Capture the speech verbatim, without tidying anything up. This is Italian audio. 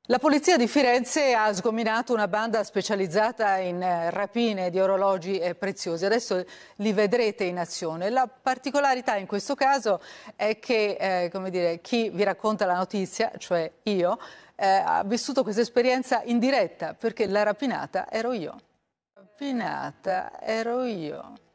La polizia di Firenze ha sgominato una banda specializzata in eh, rapine di orologi eh, preziosi. Adesso li vedrete in azione. La particolarità in questo caso è che eh, come dire, chi vi racconta la notizia, cioè io, eh, ha vissuto questa esperienza in diretta perché la rapinata ero io. La rapinata ero io.